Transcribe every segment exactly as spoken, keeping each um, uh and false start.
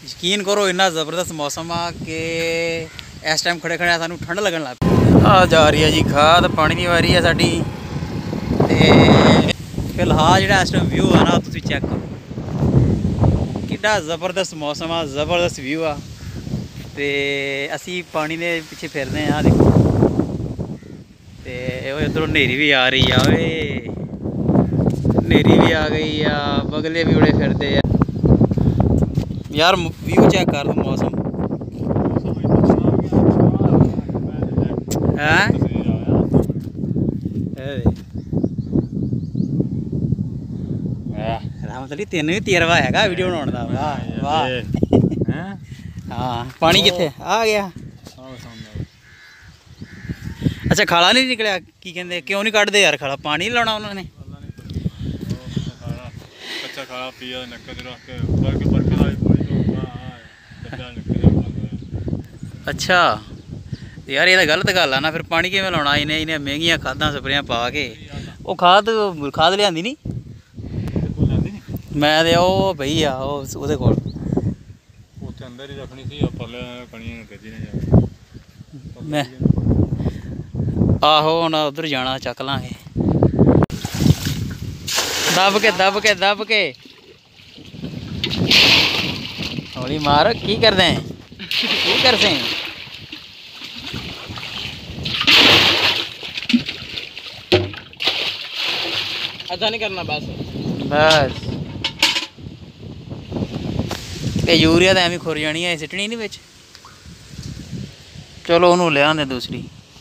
यकीन करो इन्ना ज़बरदस्त मौसम आ कि इस टाइम खड़े खड़े सानू ठंड लगन लग पई। आ जा रही है जी खाद पानी की वारी है साडी ते फिलहाल जो इस टाइम व्यू है ना तुम चेक करो कितना ज़बरदस्त मौसम आ ज़बरदस्त व्यू आ ते असी पानी के पिछे फिरते हैं। देखो ते इधरों नेरी भी आ रही है, नेरी भी आ गई आ, बगले भी उड़े फिरते हैं यार। व्यू चेक कर दो मौसम है राम तली तेन भी तेरवा है वीडियो बनाने का। वाह वाह हाँ पानी कितने आ गया। अच्छा खाला नहीं निकलिया की कहते क्यों नहीं कढ़ते यार खाला पानी नहीं लाना उन्होंने। अच्छा यार ये तो गलत गल है ना फिर पानी किवें लाना इन्हें इन्हें महंगियां खादां स्प्रेयां पा के। वो खाद खाद लियांदी नहीं मैं ते ओ भई आ ओहदे कोल अंदर ही रखनी थी मैं आहो हुण उधर जाना चक लांगे दब के दब के दब के हौली मार की करदे की करदे ऐसा नहीं करना बस बस ते यूरिया तो एवं खुर जानी है सिटनी नहीं बिच। चलो उन्होंने ले आंदे दूसरी।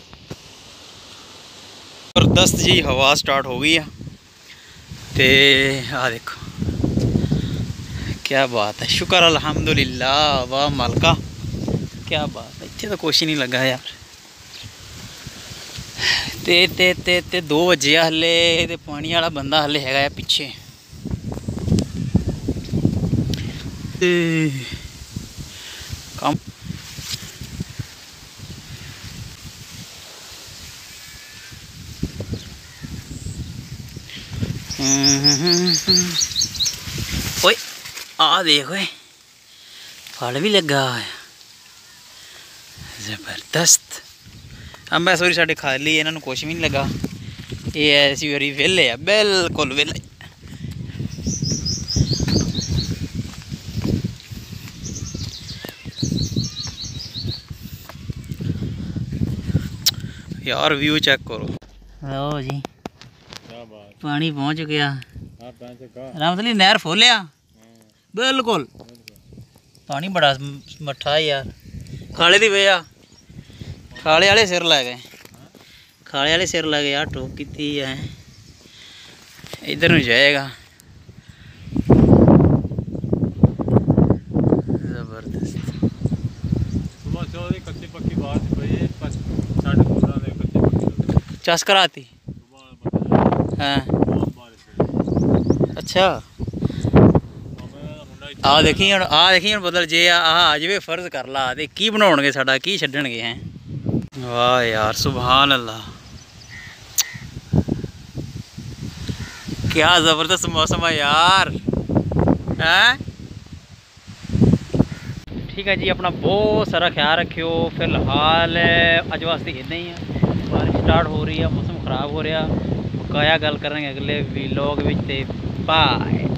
जबरदस्त जी हवा स्टार्ट हो गई है ते आ देखो क्या बात है शुक्र अल्हम्दुलिल्लाह वाह मालका क्या बात है। इत्थे तो कुछ नहीं लगा यार ते ते ते ते दो बजे हले ते पानी वाला बंदा हले है पिछे काम ओए आ देख ओए फल भी लगा है जबरदस्त। अंबा सॉरी साढ़े खाली इन्होंने कुछ भी नहीं लगा ये ऐसी बारी वेले है बिल्कुल वेले। यार व्यू चेक करो लो जी पानी पहुंच गया रामतली नहर फोलिया बिल्कुल पानी बड़ा मट्ठा है यार। खाले दी वजह खाले वाले सिर लै गए खाले वाले सिर लै गए यार ठोक की है इधर नहीं जाएगा जबरदस्त। चस कराती हाँ अच्छा आ देखी हम आ देखी हम बदल जे आ जाए फर्ज कर ला तो की बनाओगे साडा की छड्डणगे हैं। वाह यार सुभान अल्लाह क्या ज़बरदस्त मौसम है यार हैं। ठीक है जी अपना बहुत सारा ख्याल रखियो। फिलहाल अज वास्ते इतना ही है बारिश स्टार्ट हो रही है मौसम खराब हो रहा बकाया गल करेंगे अगले व्लॉग में। बाय।